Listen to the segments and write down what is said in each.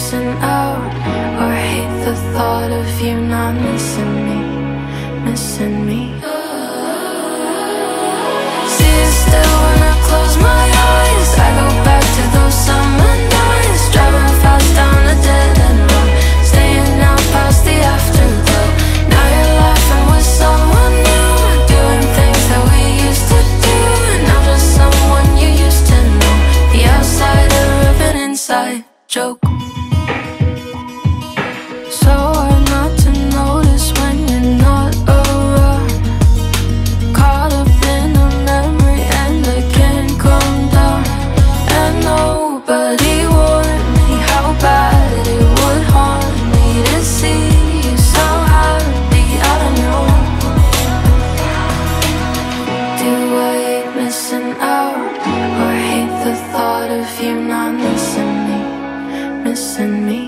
missing out, or hate the thought of you not missing me, missing me. See you still when I close my eyes. I go back to those summer nights, driving fast down a dead-end road, staying out past the afterglow. Now you're laughing with someone new, doing things that we used to do, and I'm just someone you used to know, the outsider of an inside joke. So hard not to notice when you're not around, caught up in a memory and I can't calm down. And nobody warned me how bad it would haunt me to see you so happy out on your own. Do I hate missing out, or hate the thought of you not missing me, missing me?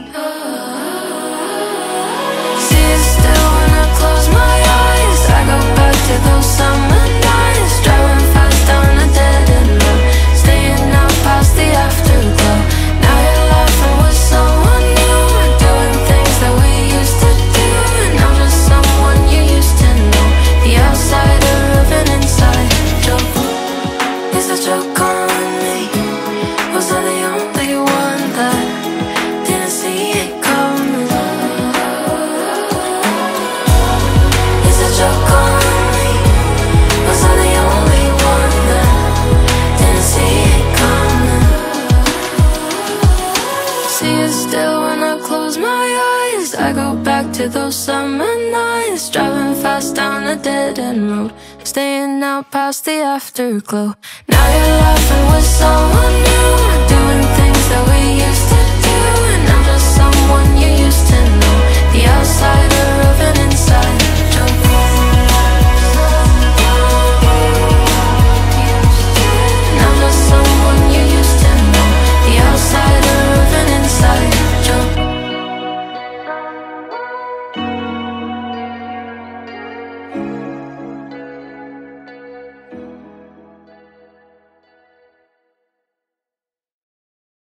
See you still when I close my eyes. I go back to those summer nights, driving fast down a dead-end road, staying out past the afterglow. Now you're laughing with someone new, doing things that we used to do, and I'm just someone you used to know, the outsider of an inside joke. Is the joke on me? Was I the only one that didn't see it coming? Is the joke on me? Was I the only one that didn't see it coming? See it still when I close my eyes. I go back to those summer nights, driving fast down a dead-end road, staying out past the afterglow. Now you're laughing with someone new,